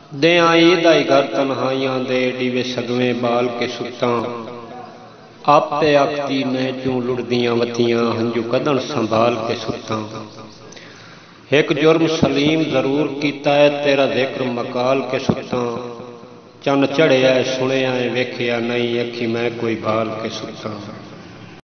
दे आई दाई घर तन्हाइयां दे डीवे सगवें बाल के सुतां आपे आखती ने चूं लुड़दियां वतियां हंजू कदन संभाल के सुतां। एक जुर्म सलीम जरूर कीता है तेरा जिक्र मकाल के सुतां। चन चढ़िया सुनिया वेखिया नहीं अखी मैं कोई बाल के सुतां।